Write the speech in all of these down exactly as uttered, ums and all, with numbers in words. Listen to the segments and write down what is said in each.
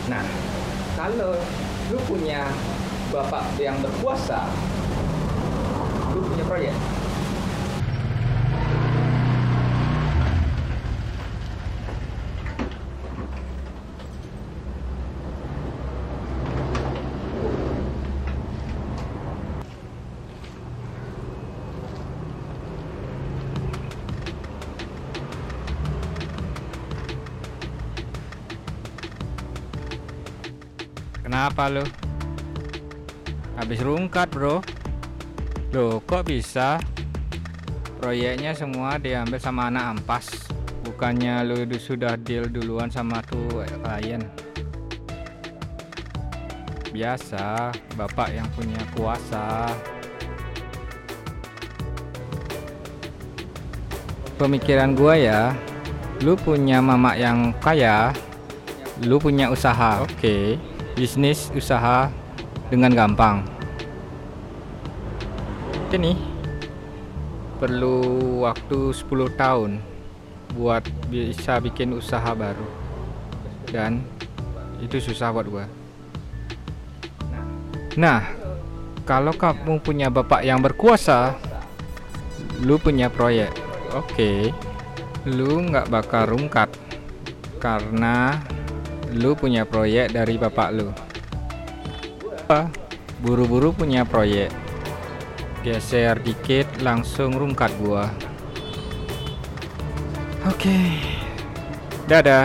Nah, kalau lu punya bapak yang berkuasa, lu punya proyek. Kenapa lu? Habis rungkat bro. Loh kok bisa? Proyeknya semua diambil sama anak ampas. Bukannya lu sudah deal duluan sama tuh klien. Biasa, bapak yang punya kuasa. Pemikiran gua ya, lu punya mama yang kaya, lu punya usaha. Oke, okay. Bisnis usaha dengan gampang. Oke nih, perlu waktu sepuluh tahun buat bisa bikin usaha baru, dan itu susah buat gua. Nah, kalau kamu punya bapak yang berkuasa, lu punya proyek. Oke, okay. Lu nggak bakal rungkat karena lu punya proyek dari bapak lu. Buru-buru punya proyek, geser dikit langsung rungkat gua. Oke, okay. Dadah.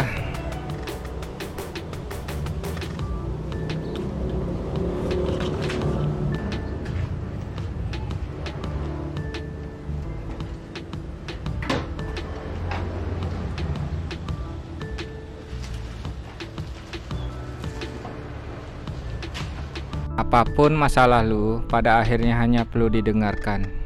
Apapun masalah lu, pada akhirnya hanya perlu didengarkan.